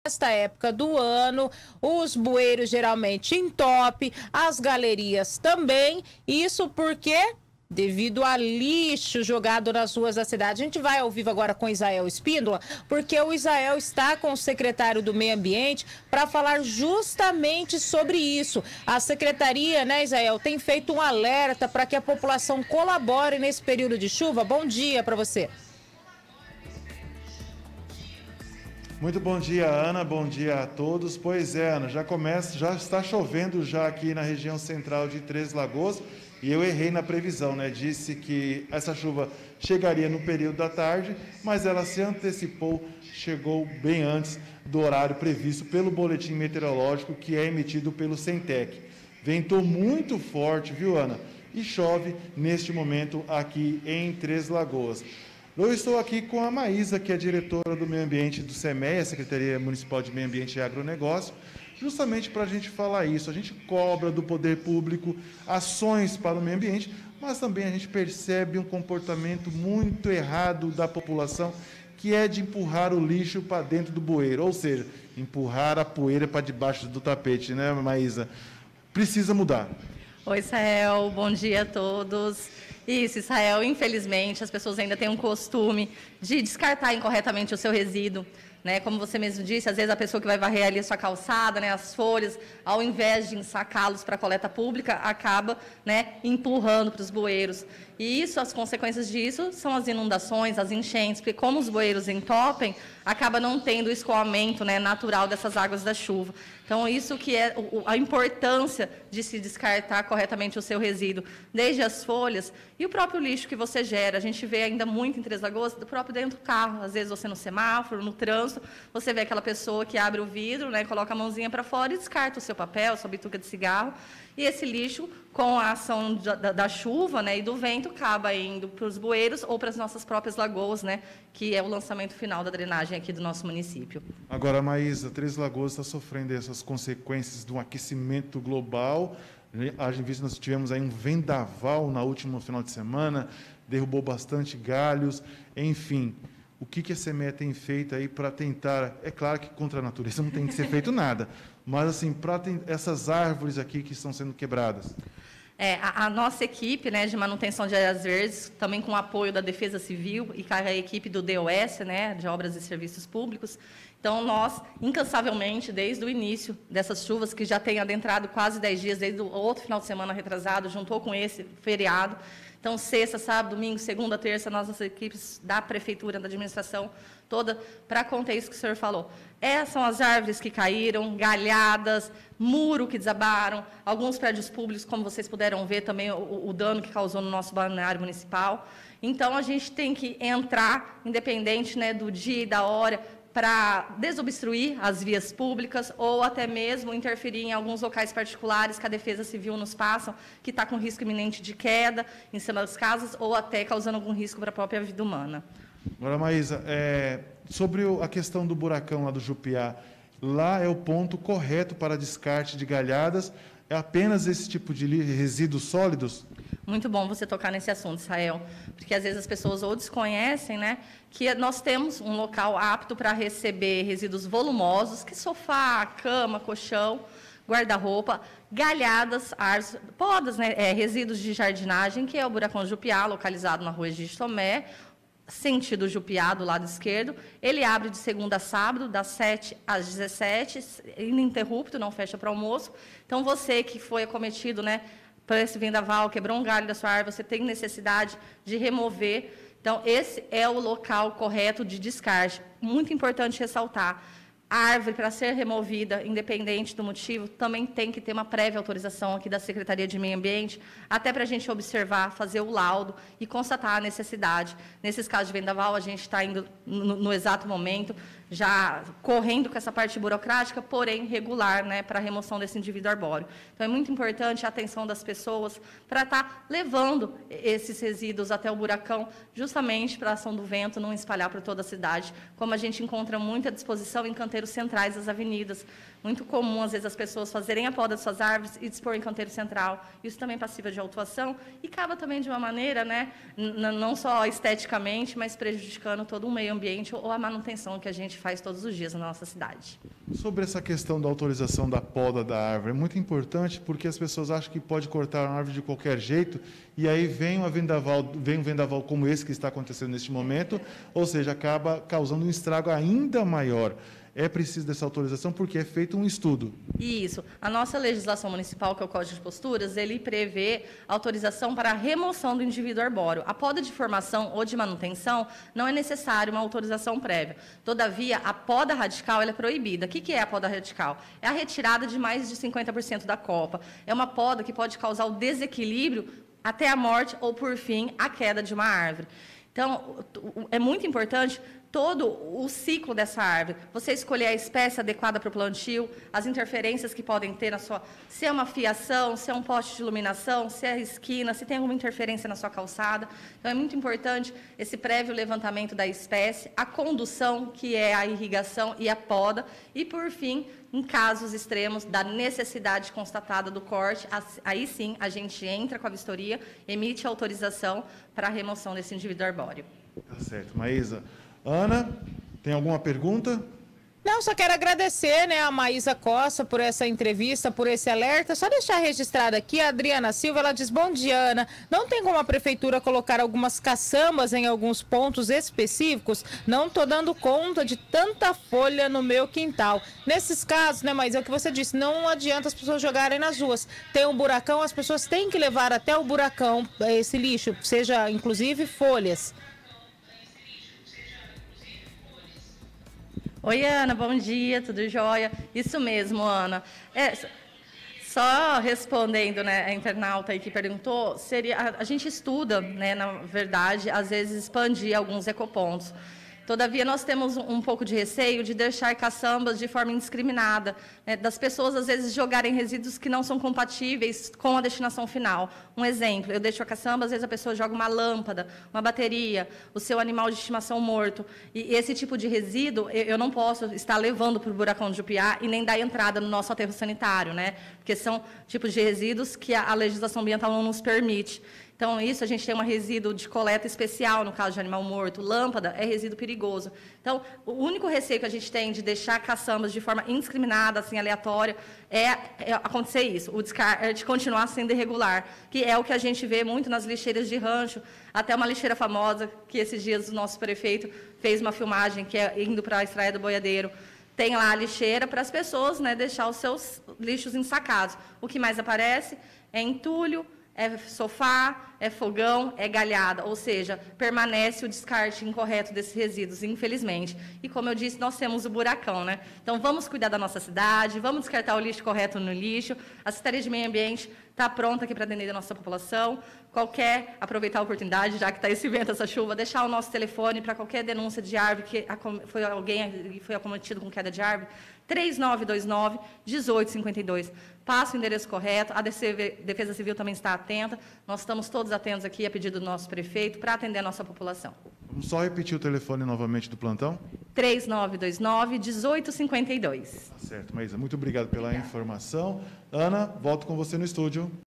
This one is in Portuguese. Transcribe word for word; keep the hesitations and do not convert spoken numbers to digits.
Nesta época do ano, os bueiros geralmente entopem, as galerias também. Isso porque, devido a lixo jogado nas ruas da cidade. A gente vai ao vivo agora com Isael Espíndola, porque o Isael está com o secretário do Meio Ambiente para falar justamente sobre isso. A secretaria, né, Isael, tem feito um alerta para que a população colabore nesse período de chuva. Bom dia para você. Muito bom dia, Ana. Bom dia a todos. Pois é, Ana, já começa, já está chovendo já aqui na região central de Três Lagoas e eu errei na previsão, né? Disse que essa chuva chegaria no período da tarde, mas ela se antecipou, chegou bem antes do horário previsto pelo boletim meteorológico que é emitido pelo Centec. Ventou muito forte, viu, Ana? E chove neste momento aqui em Três Lagoas. Eu estou aqui com a Maísa, que é diretora do Meio Ambiente do SEMEA, Secretaria Municipal de Meio Ambiente e Agronegócio, justamente para a gente falar isso. A gente cobra do poder público ações para o meio ambiente, mas também a gente percebe um comportamento muito errado da população, que é de empurrar o lixo para dentro do bueiro, ou seja, empurrar a poeira para debaixo do tapete, né, Maísa? Precisa mudar. Oi, Israel, bom dia a todos. Isso, Israel, infelizmente, as pessoas ainda têm um costume de descartar incorretamente o seu resíduo, né? Como você mesmo disse, às vezes a pessoa que vai varrer ali a sua calçada, né, as folhas, ao invés de ensacá-los para a coleta pública, acaba, né, empurrando para os bueiros. E isso, as consequências disso são as inundações, as enchentes, porque como os bueiros entopem, acaba não tendo o escoamento, né, natural dessas águas da chuva. Então, isso que é a importância de se descartar corretamente o seu resíduo, desde as folhas e o próprio lixo que você gera. A gente vê ainda muito em Três Lagoas, do próprio dentro do carro. Às vezes você no semáforo, no trânsito, você vê aquela pessoa que abre o vidro, né, coloca a mãozinha para fora e descarta o seu papel, sua bituca de cigarro. E esse lixo, com a ação da, da, da chuva, né, e do vento, acaba indo para os bueiros ou para as nossas próprias lagoas, né, que é o lançamento final da drenagem aqui do nosso município. Agora, Maísa, Três Lagoas está sofrendo essas consequências do aquecimento global. A gente, nós tivemos aí um vendaval na última final de semana, derrubou bastante galhos, enfim. O que, que a SEMEA tem feito aí para tentar... É claro que contra a natureza não tem que ser feito nada, mas assim, para essas árvores aqui que estão sendo quebradas. É, a, a nossa equipe, né, de manutenção de áreas verdes, também com o apoio da Defesa Civil e com a equipe do D O S, né, de Obras e Serviços Públicos. Então, nós, incansavelmente, desde o início dessas chuvas, que já tem adentrado quase dez dias, desde o outro final de semana retrasado, juntou com esse feriado. Então, sexta, sábado, domingo, segunda, terça, nossas equipes da Prefeitura, da administração toda, para conter isso que o senhor falou. Essas são as árvores que caíram, galhadas, muro que desabaram, alguns prédios públicos, como vocês puderam ver também, o, o dano que causou no nosso balneário municipal. Então, a gente tem que entrar, independente, né, do dia e da hora, para desobstruir as vias públicas ou até mesmo interferir em alguns locais particulares que a Defesa Civil nos passa, que está com risco iminente de queda em cima das casas ou até causando algum risco para a própria vida humana. Agora, Maísa, é, sobre a questão do buracão lá do Jupiá, lá é o ponto correto para descarte de galhadas? É apenas esse tipo de resíduos sólidos? Muito bom você tocar nesse assunto, Israel, porque às vezes as pessoas ou desconhecem, né, que nós temos um local apto para receber resíduos volumosos, que sofá, cama, colchão, guarda-roupa, galhadas, árvores, podas, né, é, resíduos de jardinagem, que é o buracão do Jupiá, localizado na rua Egídio Tomé, sentido Jupiá, do lado esquerdo. Ele abre de segunda a sábado, das sete às dezessete, ininterrupto, não fecha para almoço. Então, você que foi acometido, né, por esse vendaval, quebrou um galho da sua árvore, você tem necessidade de remover. Então, esse é o local correto de descarte. Muito importante ressaltar. A árvore, para ser removida, independente do motivo, também tem que ter uma prévia autorização aqui da Secretaria de Meio Ambiente, até para a gente observar, fazer o laudo e constatar a necessidade. Nesses casos de vendaval, a gente está indo no, no exato momento, já correndo com essa parte burocrática, porém regular, né, para a remoção desse indivíduo arbóreo. Então, é muito importante a atenção das pessoas para estar levando esses resíduos até o buracão, justamente para a ação do vento não espalhar por toda a cidade, como a gente encontra muita disposição em canteiros centrais das avenidas. Muito comum, às vezes, as pessoas fazerem a poda das suas árvores e dispor em canteiro central. Isso também é passível de autuação e acaba também de uma maneira, né, não só esteticamente, mas prejudicando todo o meio ambiente ou a manutenção que a gente gente faz todos os dias na nossa cidade. Sobre essa questão da autorização da poda da árvore, é muito importante porque as pessoas acham que pode cortar uma árvore de qualquer jeito e aí vem, uma vendaval, vem um vendaval como esse que está acontecendo neste momento, ou seja, acaba causando um estrago ainda maior. É preciso dessa autorização porque é feito um estudo. Isso. A nossa legislação municipal, que é o Código de Posturas, ele prevê autorização para a remoção do indivíduo arbóreo. A poda de formação ou de manutenção não é necessário uma autorização prévia. Todavia, a poda radical ela é proibida. O que é a poda radical? É a retirada de mais de cinquenta por cento da copa. É uma poda que pode causar o desequilíbrio até a morte ou, por fim, a queda de uma árvore. Então, é muito importante todo o ciclo dessa árvore. Você escolher a espécie adequada para o plantio, as interferências que podem ter na sua... Se é uma fiação, se é um poste de iluminação, se é a esquina, se tem alguma interferência na sua calçada. Então, é muito importante esse prévio levantamento da espécie, a condução, que é a irrigação e a poda, e, por fim, em casos extremos da necessidade constatada do corte, aí sim a gente entra com a vistoria, emite autorização para a remoção desse indivíduo arbóreo. Tá certo. Maísa. Ana, tem alguma pergunta? Não, só quero agradecer, né, a Maísa Costa por essa entrevista, por esse alerta. Só deixar registrado aqui, a Adriana Silva, ela diz, bom dia, Ana, não tem como a prefeitura colocar algumas caçambas em alguns pontos específicos? Não estou dando conta de tanta folha no meu quintal. Nesses casos, né, Maísa, é o que você disse, não adianta as pessoas jogarem nas ruas. Tem um buracão, as pessoas têm que levar até o buracão esse lixo, seja inclusive folhas. Oi, Ana, bom dia, tudo jóia? Isso mesmo, Ana. É, só respondendo, né, a internauta aí que perguntou, seria, a, a gente estuda, né, na verdade, às vezes expandir alguns ecopontos. Todavia, nós temos um pouco de receio de deixar caçambas de forma indiscriminada, né, das pessoas, às vezes, jogarem resíduos que não são compatíveis com a destinação final. Um exemplo, eu deixo a caçamba, às vezes a pessoa joga uma lâmpada, uma bateria, o seu animal de estimação morto. E esse tipo de resíduo, eu não posso estar levando para o buracão de Jupiá e nem dar entrada no nosso aterro sanitário, né? Porque são tipos de resíduos que a, a legislação ambiental não nos permite. Então, isso, a gente tem um resíduo de coleta especial, no caso de animal morto. Lâmpada é resíduo perigoso. Então, o único receio que a gente tem de deixar caçambas de forma indiscriminada, assim, aleatória, é, é acontecer isso, o descarte continuar sendo irregular, que é o que a gente vê muito nas lixeiras de rancho, até uma lixeira famosa, que esses dias o nosso prefeito fez uma filmagem, que é indo para a Estrada do Boiadeiro. Tem lá a lixeira para as pessoas, né, deixar os seus lixos ensacados. O que mais aparece é entulho, é sofá, é fogão, é galhada, ou seja, permanece o descarte incorreto desses resíduos, infelizmente. E, como eu disse, nós temos o buracão, né? Então, vamos cuidar da nossa cidade, vamos descartar o lixo correto no lixo. A Secretaria de Meio Ambiente está pronta aqui para atender a nossa população. Qualquer, aproveitar a oportunidade, já que está esse vento, essa chuva, deixar o nosso telefone para qualquer denúncia de árvore, que foi alguém que foi acometido com queda de árvore, três nove dois nove, um oito cinco dois. Passa o endereço correto, a Defesa Civil também está atenta, nós estamos todos atentos aqui a pedido do nosso prefeito para atender a nossa população. Vamos só repetir o telefone novamente do plantão? três nove dois nove, um oito cinco dois. Tá certo, Maísa, muito obrigado pela informação. Ana, volto com você no estúdio.